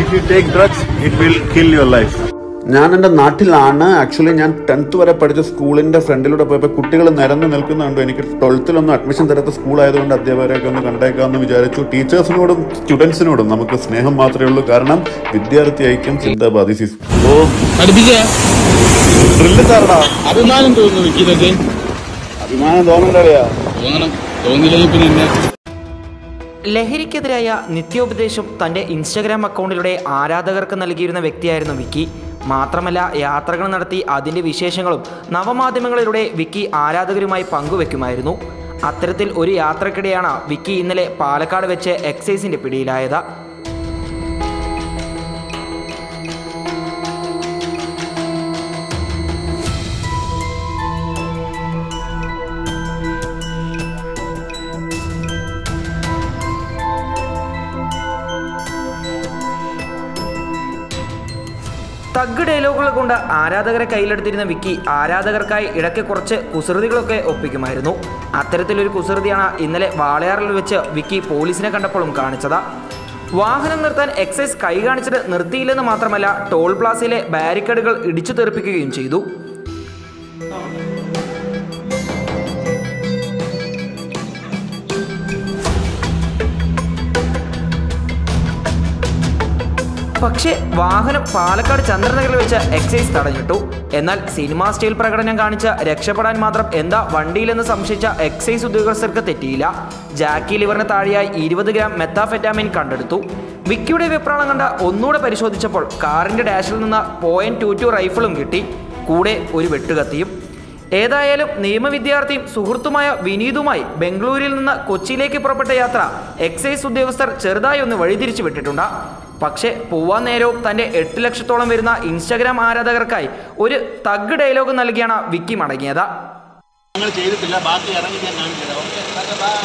if you take drugs, it will kill your life. ഞാൻ എൻ്റെ നാട്ടിലാണ്. ആക്ച്വലി ഞാൻ 10th വരെ പഠിച്ച സ്കൂളിൻ്റെ ഫ്രണ്ടിലൂടെ പോയപ്പോൾ കുട്ടികൾ നിരന്ന് നിൽക്കുന്നുണ്ട്. എനിക്ക് 12th അഡ്മിഷൻ തരാത്ത സ്കൂളായതുകൊണ്ട് അധ്യാപകരെയൊക്കെ ഒന്ന് കണ്ടേക്കാമെന്ന് വിചാരിച്ചു. ടീച്ചേഴ്സിനോടും സ്റ്റുഡൻസിനോടും നമുക്ക് സ്നേഹം മാത്രമേ ഉള്ളൂ. കാരണം വിദ്യാർത്ഥി ഐക്യം ചിന്താബാധി. അഭിമാനം തോന്നുന്നു. അഭിമാനം തോന്നണ്ടറിയാ തോന്നില്ല. ലഹരിക്കെതിരായ നിത്യോപദേശം തൻ്റെ ഇൻസ്റ്റഗ്രാം അക്കൗണ്ടിലൂടെ ആരാധകർക്ക് നൽകിയിരുന്ന വ്യക്തിയായിരുന്നു വിക്കി. മാത്രമല്ല, യാത്രകൾ നടത്തി അതിൻ്റെ വിശേഷങ്ങളും നവമാധ്യമങ്ങളിലൂടെ വിക്കി ആരാധകരുമായി പങ്കുവെക്കുമായിരുന്നു. അത്തരത്തിൽ ഒരു യാത്രക്കിടെയാണ് വിക്കി ഇന്നലെ പാലക്കാട് വെച്ച് എക്സൈസിൻ്റെ പിടിയിലായത്. തഗ് ഡയലോഗുകൾ കൊണ്ട് ആരാധകരെ കയ്യിലെടുത്തിരുന്ന വിക്കി ആരാധകർക്കായി ഇടയ്ക്ക് കുറച്ച് കുസൃതികളൊക്കെ ഒപ്പിക്കുമായിരുന്നു. അത്തരത്തിലൊരു കുസൃതിയാണ് ഇന്നലെ വാളയാറിൽ വെച്ച് വിക്കി പോലീസിനെ കണ്ടപ്പോഴും കാണിച്ചത്. വാഹനം നിർത്താൻ എക്സൈസ് കൈ കാണിച്ചത് നിർത്തിയില്ലെന്ന് മാത്രമല്ല, ടോൾ പ്ലാസയിലെ ബാരിക്കേഡുകൾ ഇടിച്ചു തെറിപ്പിക്കുകയും ചെയ്തു. പക്ഷേ വാഹനം പാലക്കാട് ചന്ദ്രനഗറിൽ വെച്ച് എക്സൈസ് തടഞ്ഞിട്ടു. എന്നാൽ സിനിമാ സ്റ്റൈൽ പ്രകടനം കാണിച്ച് രക്ഷപ്പെടാൻ മാത്രം എന്താ വണ്ടിയിലെന്ന് സംശയിച്ച എക്സൈസ് ഉദ്യോഗസ്ഥർക്ക് തെറ്റിയില്ല. ജാക്കി ലിവറിന് താഴെയായി 20 ഗ്രാം മെത്താഫെറ്റാമിൻ കണ്ടെടുത്തു. വിക്കിയുടെ വെപ്രാളം കണ്ട് ഒന്നുകൂടെ പരിശോധിച്ചപ്പോൾ കാറിൻ്റെ ഡാഷിൽ നിന്ന് .22 റൈഫിളും കിട്ടി. കൂടെ ഒരു വെട്ടുകത്തിയും. ഏതായാലും നിയമവിദ്യാർത്ഥിയും സുഹൃത്തുമായ വിനീതുമായി ബംഗളൂരിൽ നിന്ന് കൊച്ചിയിലേക്ക് പുറപ്പെട്ട യാത്ര എക്സൈസ് ഉദ്യോഗസ്ഥർ ചെറുതായി ഒന്ന് വഴിതിരിച്ചു വിട്ടിട്ടുണ്ട്. പക്ഷേ പോവാൻ നേരവും തൻ്റെ 8 ലക്ഷത്തോളം വരുന്ന ഇൻസ്റ്റഗ്രാം ആരാധകർക്കായി ഒരു തഗ് ഡയലോഗ് നൽകിയാണ് വിക്കി മടങ്ങിയത്.